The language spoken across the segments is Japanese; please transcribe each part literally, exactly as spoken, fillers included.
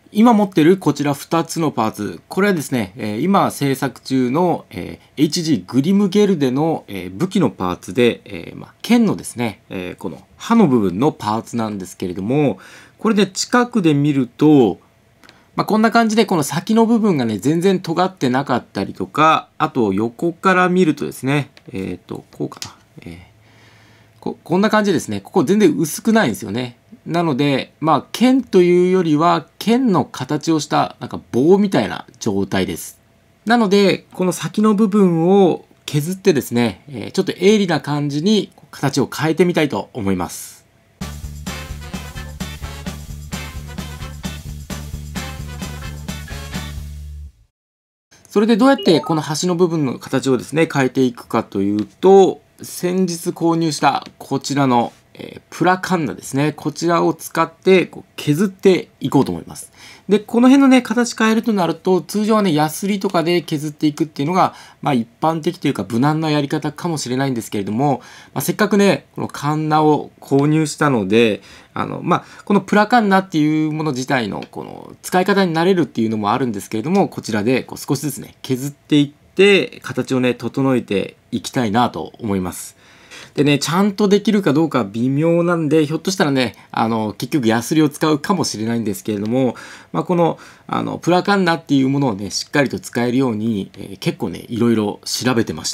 今持ってるこちらふたつのパーツ、これはですね、えー今制作中の、えー エイチジー グリムゲルデの、えー武器のパーツで、えーまあ、剣のですね、えーこの刃の部分のパーツなんですけれども、これで近くで見ると、まあ、こんな感じでこの先の部分がね、全然尖ってなかったりとか、あと横から見るとですね、えっと、こうかな。えーここんな感じですね。ここ全然薄くないんですよね。なので、まあ、剣というよりは、剣の形をした、なんか棒みたいな状態です。なので、この先の部分を削ってですね、えーちょっと鋭利な感じに形を変えてみたいと思います。それでどうやってこの端の部分の形をですね、変えていくかというと、先日購入したこちらの、えープラカンナですね。こちらを使ってこう削っていこうと思います。で、この辺のね、形変えるとなると、通常はね、ヤスリとかで削っていくっていうのが、まあ一般的というか無難なやり方かもしれないんですけれども、まあ、せっかくね、このカンナを購入したので、あの、まあ、このプラカンナっていうもの自体のこの使い方に慣れるっていうのもあるんですけれども、こちらでこう少しずつね、削っていって形をね、整えていきたいなと思います。でね、ちゃんとできるかどうか微妙なんで、ひょっとしたらね、あの、結局ヤスリを使うかもしれないんですけれども、まあ、この、あの、プラカンナっていうものをね、しっかりと使えるように、えー結構ね、いろいろ調べてました。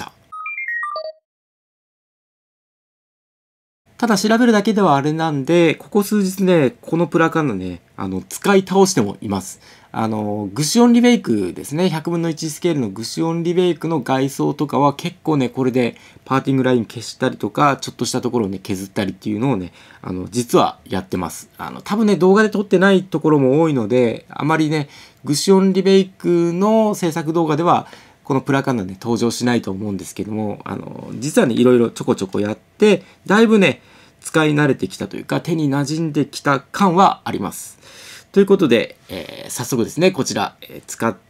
ただ調べるだけではあれなんで、ここ数日ね、このプラカンナね、あの、使い倒してもいます。あの、グシオンリベイクですね。ひゃくぶんのいちスケールのグシオンリベイクの外装とかは結構ね、これでパーティングライン消したりとか、ちょっとしたところをね、削ったりっていうのをね、あの、実はやってます。あの、多分ね、動画で撮ってないところも多いので、あまりね、グシオンリベイクの制作動画では、このプラカンナね、登場しないと思うんですけども、あの、実はね、いろいろちょこちょこやって、だいぶね、使い慣れてきたというか、手に馴染んできた感はあります。ということで、えー早速ですね、こちら、えー使って、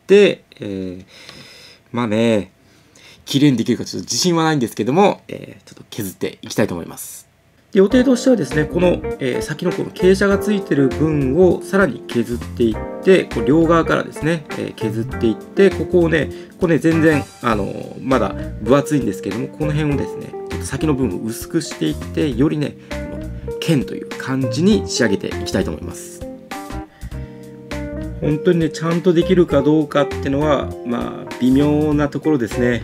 えーまあね、綺麗にできるかちょっと自信はないんですけども、えーちょっと削っていきたいと思います。で予定としてはですね、この、えー先のこの傾斜がついてる分をさらに削っていって、こう両側からですね、えー削っていって、ここをね、ここね、全然、あのーまだ分厚いんですけども、この辺をですね、先の部分を薄くしていって、よりね、この剣という感じに仕上げていきたいと思います。本当にね、ちゃんとできるかどうかってのは、まあ、微妙なところですね。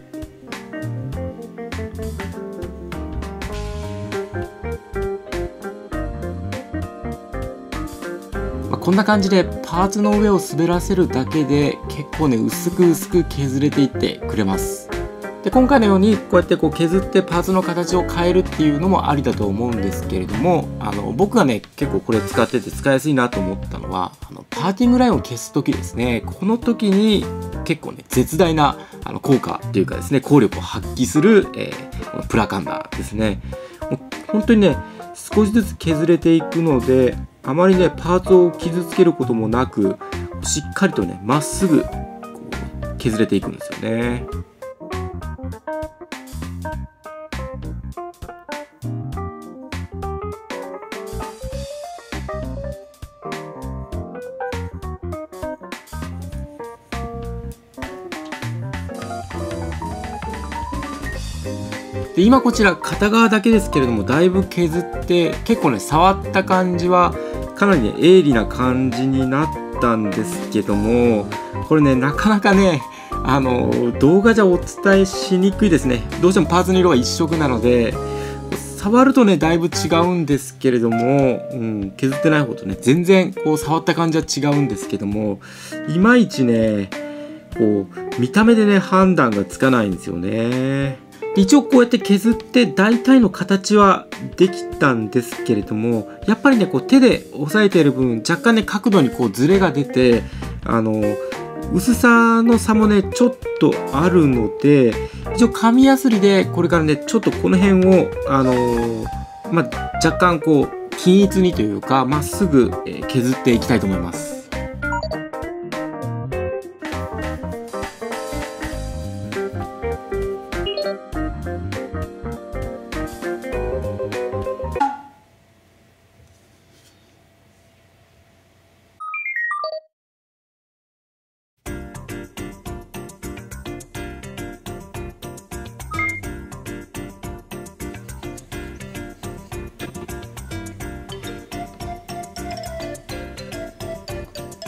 まあ、こんな感じでパーツの上を滑らせるだけで結構ね、薄く薄く削れていってくれます。で今回のようにこうやってこう削ってパーツの形を変えるっていうのもありだと思うんですけれども、あの僕がね結構これ使ってて使いやすいなと思ったのは、あのパーティングラインを消す時ですね。この時に結構ね絶大なあの効果っていうかですね、効力を発揮する、えーこのプラカンナですね。もう本当にね少しずつ削れていくので、あまりねパーツを傷つけることもなく、しっかりとねまっすぐこう削れていくんですよね。で今こちら片側だけですけれども、だいぶ削って結構ね触った感じはかなりね鋭利な感じになったんですけども、これねなかなかねあの動画じゃお伝えしにくいですね。どうしてもパーツの色が一色なので、触るとねだいぶ違うんですけれども、うん、削ってない方とね全然こう触った感じは違うんですけども、いまいちねこう見た目でね判断がつかないんですよね。一応こうやって削って大体の形はできたんですけれども、やっぱりねこう手で押さえている分若干ね角度にこうズレが出て、あの薄さの差もねちょっとあるので、一応紙やすりでこれからねちょっとこの辺をあのまあ、若干こう均一にというかまっすぐ削っていきたいと思います。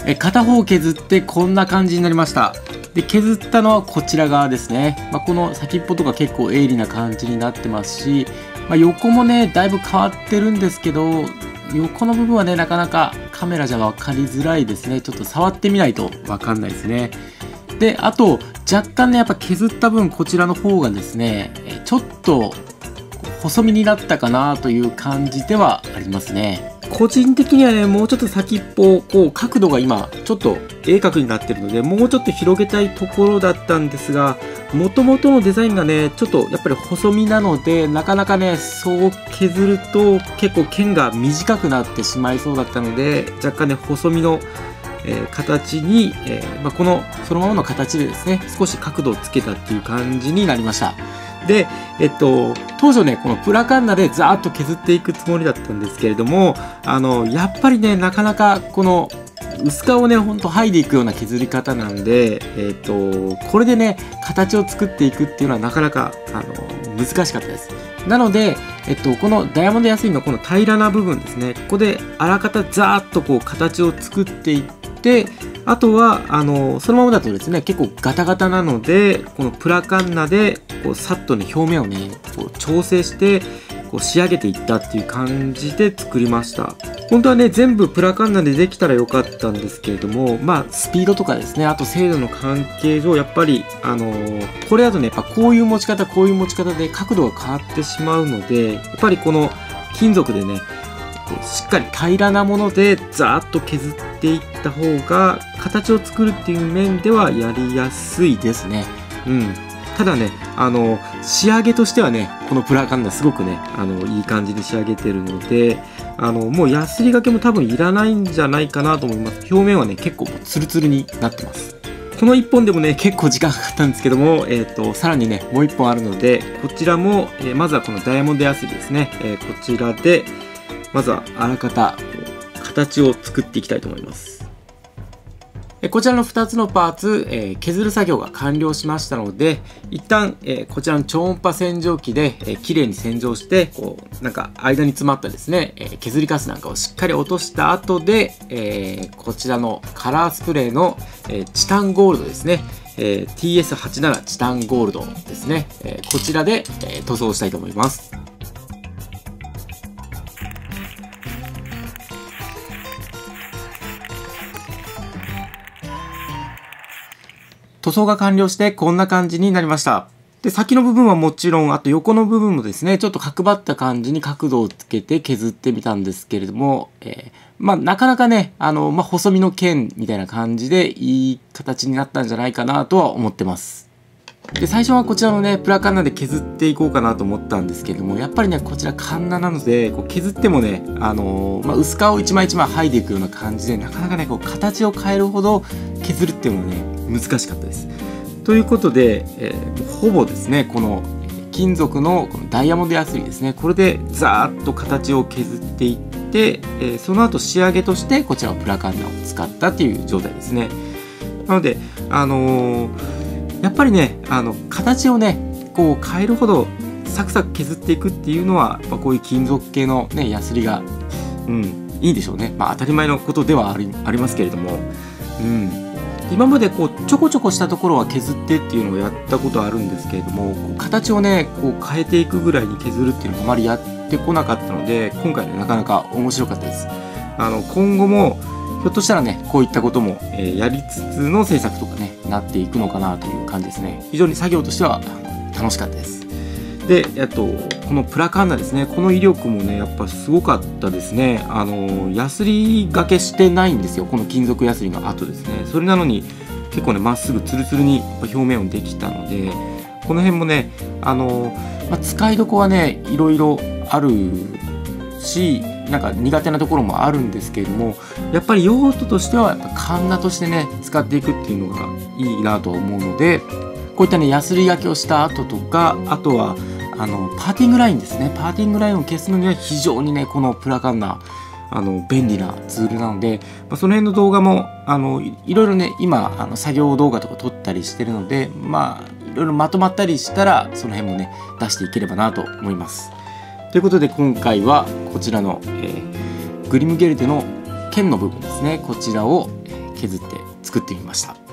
え片方削ってこんな感じになりました。で削ったのはこちら側ですね。まあ、この先っぽとか結構鋭利な感じになってますし、まあ、横もねだいぶ変わってるんですけど、横の部分はねなかなかカメラじゃ分かりづらいですね。ちょっと触ってみないと分かんないですね。であと若干ねやっぱ削った分こちらの方がですねちょっと細身になったかなという感じではありますね。個人的にはねもうちょっと先っぽこう角度が今ちょっと鋭角になってるのでもうちょっと広げたいところだったんですが、もともとのデザインがねちょっとやっぱり細身なのでなかなかねそう削ると結構剣が短くなってしまいそうだったので、若干ね細身の、えー、形に、えーまあ、このそのままの形でですね少し角度をつけたっていう感じになりました。で、えっと、当初ねこのプラカンナでザーッと削っていくつもりだったんですけれども、あのやっぱりねなかなかこの薄皮をねほんと剥いでいくような削り方なんで、えっと、これでね形を作っていくっていうのはなかなかあの難しかったです。なので、えっと、このダイヤモンドヤスリのこの平らな部分ですね、ここであらかたザーッとこう形を作っていって、あとはあのそのままだとですね結構ガタガタなので、このプラカンナでこうさっとね表面をねこう調整してこう仕上げていったっていう感じで作りました。本当はね全部プラカンナでできたらよかったんですけれども、まあスピードとかですね、あと精度の関係上やっぱりあのー、これだとねやっぱこういう持ち方こういう持ち方で角度が変わってしまうので、やっぱりこの金属でねしっかり平らなものでザーッと削っていった方が形を作るっていう面ではやりやすいですね。うん、ただねあの仕上げとしてはねこのプラカンナすごくねあのいい感じに仕上げてるので、あのもうヤスリがけも多分いらないんじゃないかなと思います。表面はね結構もうツルツルになってます。このいっぽんでもね結構時間かかったんですけども、えー、とさらにねもういっぽんあるので、こちらも、えー、まずはこのダイヤモンドヤスリですね、えー、こちらでまずはあらかた形を作っていきたいと思います。こちらのふたつのパーツ、えー、削る作業が完了しましたので、一旦、えー、こちらの超音波洗浄機で、えー、きれいに洗浄して、こうなんか間に詰まったですね、えー、削りカスなんかをしっかり落とした後で、えー、こちらのカラースプレーの、えー、チタンゴールドですね、えー、ティーエスはちじゅうなな チタンゴールドですね、えー、こちらで、えー、塗装したいと思います。塗装が完了してこんな感じになりました。で先の部分はもちろん、あと横の部分もですねちょっと角張った感じに角度をつけて削ってみたんですけれども、えー、まあなかなかねあの、まあ、細身の剣みたいな感じでいい形になったんじゃないかなとは思ってます。で最初はこちらのねプラカンナで削っていこうかなと思ったんですけれども、やっぱりねこちらカンナなのでこう削ってもね、あのーまあ、薄皮を一枚一枚剥いでいくような感じでなかなかねこう形を変えるほど削るっていうのはね難しかったです。ということで、えー、ほぼですねこの金属のこのダイヤモンドヤスリですね、これでザーッと形を削っていって、えー、その後仕上げとしてこちらのプラカンナを使ったっていう状態ですね。なのであのー、やっぱりねあの形をねこう変えるほどサクサク削っていくっていうのはやっぱこういう金属系のねヤスリが、うん、いいでしょうね。まあ当たり前のことではあり、ありますけれども、うん今までこうちょこちょこしたところは削ってっていうのをやったことあるんですけれども、こう形をねこう変えていくぐらいに削るっていうのをあまりやってこなかったので、今回ねなかなか面白かったです。あの今後もひょっとしたらねこういったことも、えー、やりつつの制作とかねなっていくのかなという感じですね。非常に作業としては楽しかったです。で、あとこのプラカンナですね、この威力もねやっぱすごかったですね。あのヤスリがけしてないんですよ、この金属ヤスリの後ですね。それなのに結構ねまっすぐツルツルに表面をできたので、この辺もねあの、まあ、使いどこはねいろいろあるし、なんか苦手なところもあるんですけれども、やっぱり用途としてはやっぱカンナとしてね使っていくっていうのがいいなと思うので、こういったねヤスリがけをした後とか、あとはあのパーティングラインですね、パーティングラインを消すのには非常にねこのプラカンナあの便利なツールなので、まあ、その辺の動画もあのいろいろね今あの作業動画とか撮ったりしてるので、まあいろいろまとまったりしたらその辺もね出していければなと思います。ということで今回はこちらの、えー、グリムゲルテの剣の部分ですね、こちらを削って作ってみました。